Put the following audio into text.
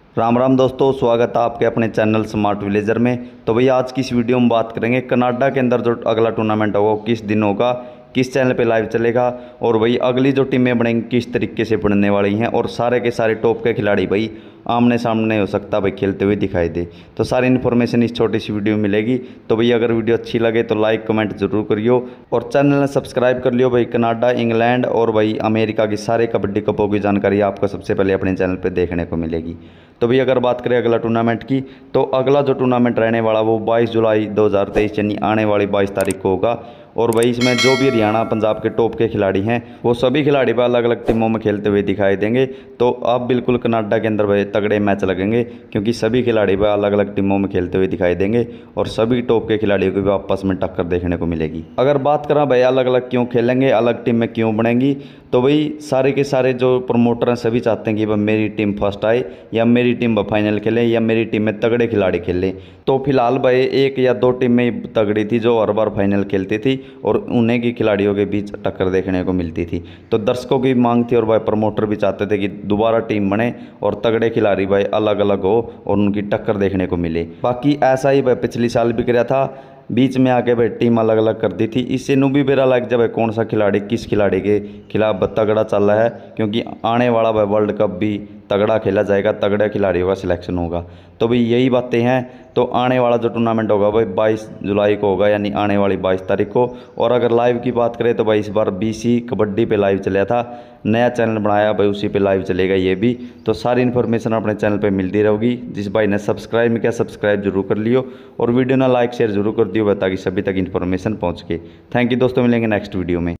राम राम दोस्तों, स्वागत है आपके अपने चैनल स्मार्ट विलेजर में। तो भैया आज की इस वीडियो में बात करेंगे कनाडा के अंदर जो अगला टूर्नामेंट होगा वो किस दिन होगा, किस चैनल पे लाइव चलेगा और भाई अगली जो टीमें बनेंगी किस तरीके से बनने वाली हैं और सारे के सारे टॉप के खिलाड़ी भाई आमने सामने हो सकता भाई खेलते हुए दिखाई दे। तो सारी इन्फॉर्मेशन इस छोटी सी वीडियो में मिलेगी। तो भैया अगर वीडियो अच्छी लगे तो लाइक कमेंट जरूर करियो और चैनल सब्सक्राइब कर लियो भाई। कनाडा, इंग्लैंड और भाई अमेरिका की सारे कबड्डी कपों की जानकारी आपको सबसे पहले अपने चैनल पर देखने को मिलेगी। तो भैया अगर बात करें अगला टूर्नामेंट की, तो अगला जो टूर्नामेंट रहने वाला वो 22 जुलाई 2023 यानी आने वाली 22 तारीख को होगा। और भाई इसमें जो भी हरियाणा पंजाब के टॉप के खिलाड़ी हैं वो सभी खिलाड़ी भाई अलग अलग टीमों में खेलते हुए दिखाई देंगे। तो अब बिल्कुल कनाडा के अंदर भाई तगड़े मैच लगेंगे क्योंकि सभी खिलाड़ी भाई अलग अलग टीमों में खेलते हुए दिखाई देंगे और सभी टॉप के खिलाड़ियों को भी आपस में टक्कर देखने को मिलेगी। अगर बात करें भाई अलग अलग क्यों खेलेंगे, अलग टीम में क्यों बनेंगी, तो भाई सारे के सारे जो प्रमोटर हैं सभी चाहते हैं कि भाई मेरी टीम फर्स्ट आए या मेरी टीम फाइनल खेले या मेरी टीम में तगड़े खिलाड़ी खेलें। तो फिलहाल भाई एक या दो टीमें तगड़ी थी जो हर बार फाइनल खेलती थी और उन्हें की खिलाड़ियों के बीच टक्कर देखने को मिलती थी। तो दर्शकों की मांग थी और भाई प्रमोटर भी चाहते थे कि दोबारा टीम बने और तगड़े खिलाड़ी भाई अलग अलग हो और उनकी टक्कर देखने को मिले। बाकी ऐसा ही भाई पिछले साल भी किया था, बीच में आके भाई टीम अलग अलग कर दी थी। इससे नू भी मेरा लग जाए कौन सा खिलाड़ी किस खिलाड़ी के खिलाफ तगड़ा चल रहा है, क्योंकि आने वाला भाई वर्ल्ड कप भी तगड़ा खेला जाएगा, तगड़े खिलाड़ियों का सिलेक्शन होगा। तो भाई यही बातें हैं। तो आने वाला जो टूर्नामेंट होगा भाई 22 जुलाई को होगा यानी आने वाली 22 तारीख को। और अगर लाइव की बात करें तो भाई इस बार BC कबड्डी पे लाइव चला था, नया चैनल बनाया भाई उसी पे लाइव चलेगा ये भी। तो सारी इन्फॉर्मेशन अपने चैनल पे मिलती रहेगी। जिस भाई ने सब्सक्राइब नहीं किया सब्सक्राइब जरूर कर लियो और वीडियो ना लाइक शेयर जरूर कर दियो ताकि सभी तक इन्फॉर्मेशन पहुँच के। थैंक यू दोस्तों, मिलेंगे नेक्स्ट वीडियो में।